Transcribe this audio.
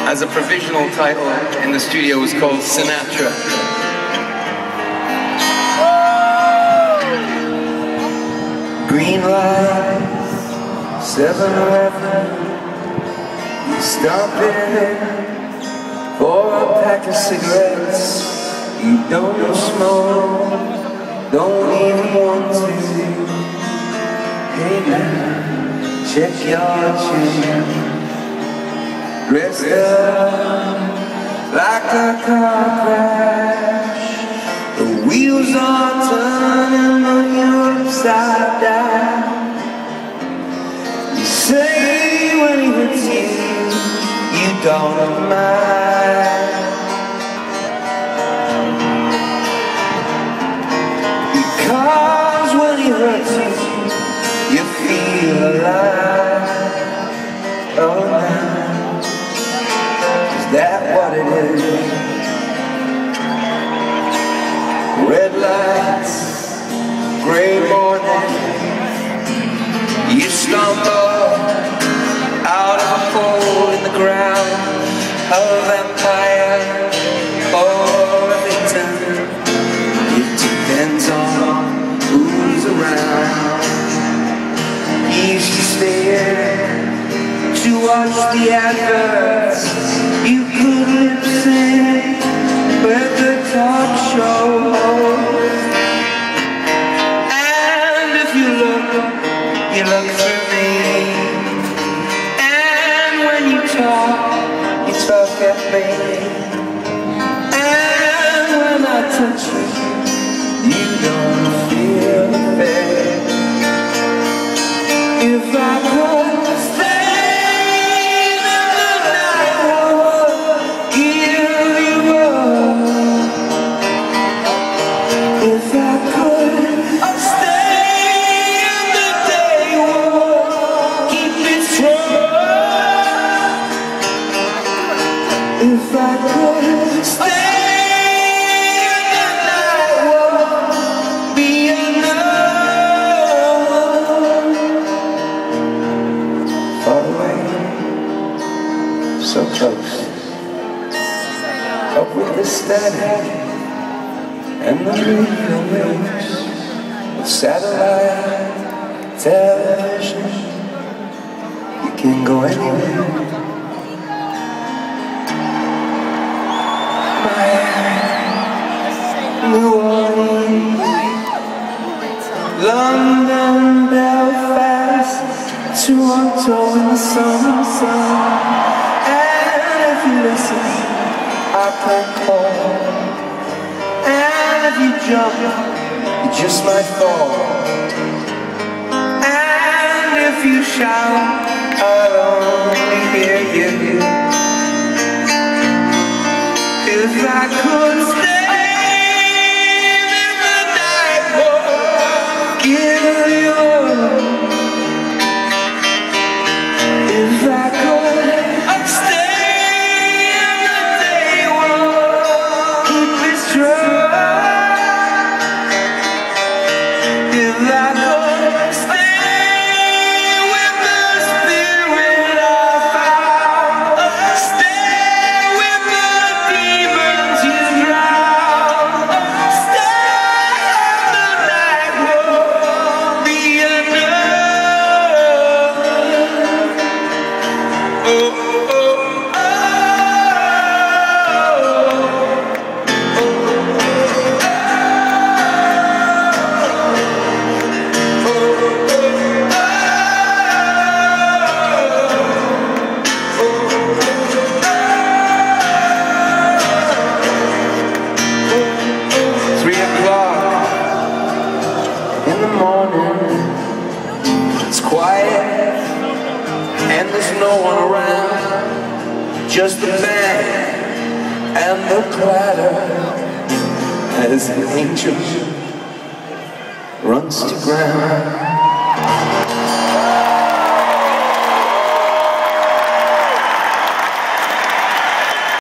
as a provisional title in the studio was called Sinatra. Green light, 7-Eleven, you stop in for a pack of cigarettes. You don't smoke, don't even want to. Hey man, check your chin. Dressed up like a car crash, the wheels are turning when you're upside down. You say when he hits you, you don't mind, because when he hurts you, you feel alive. Oh now, is that what it is? Red lights, gray morning, you stumble out of a hole in the ground, a vampire or a victim. It depends on who's around. You used to stare to watch the adverts. You could lip sync with the talk show. And if you look through me. And when you talk at me. And when I touch you, you don't feel the pain. If I could stay the night, I would give you up. If I could stay in the day, I would keep it strong. If I could stay in the night, I would be enough. Faraway, so close, up with the static and the radio waves of satellite television. You can go anywhere. Miami, New Orleans, London, Belfast, Toronto in the summer sun. And if you listen, I can call. And if you jump, you just might fall. And if you shout, I'll only hear you. If I could stay in the night, would give you up. If I could stay in the day, would keep it strong. If I could stay with the spirit I found, stay with the demons you drown, stay in the night, would be enough. Oh, oh, oh, oh, oh, oh. 3 o'clock in the morning, it's quiet and there's no one around, just the band and the clatter as an angel runs to ground.